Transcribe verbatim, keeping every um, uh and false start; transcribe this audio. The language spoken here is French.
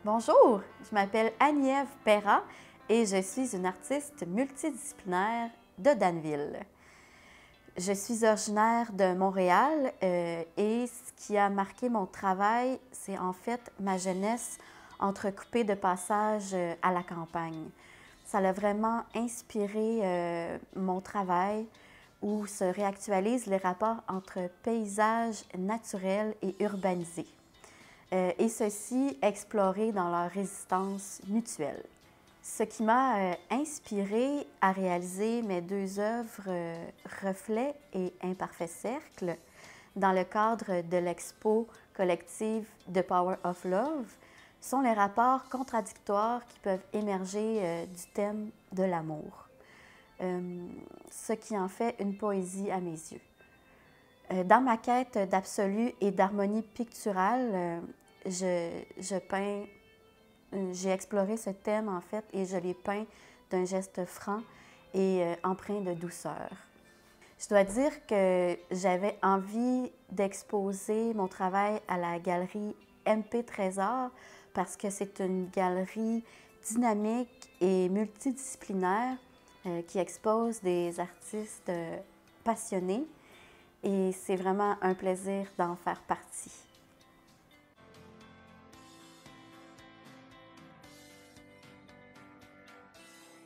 Bonjour, je m'appelle Annie-Ève Perra et je suis une artiste multidisciplinaire de Danville. Je suis originaire de Montréal euh, et ce qui a marqué mon travail, c'est en fait ma jeunesse entrecoupée de passages euh, à la campagne. Ça a vraiment inspiré euh, mon travail où se réactualisent les rapports entre paysages naturels et urbanisés. Euh, et ceci exploré dans leur résistance mutuelle. Ce qui m'a euh, inspiré à réaliser mes deux œuvres euh, Reflets et Imparfait Cercle dans le cadre de l'expo collective The Power of Love sont les rapports contradictoires qui peuvent émerger euh, du thème de l'amour, euh, ce qui en fait une poésie à mes yeux. Euh, dans ma quête d'absolu et d'harmonie picturale, euh, je, je peins, j'ai exploré ce thème en fait et je l'ai peint d'un geste franc et euh, empreint de douceur. Je dois dire que j'avais envie d'exposer mon travail à la galerie M P Trésor parce que c'est une galerie dynamique et multidisciplinaire euh, qui expose des artistes euh, passionnés et c'est vraiment un plaisir d'en faire partie.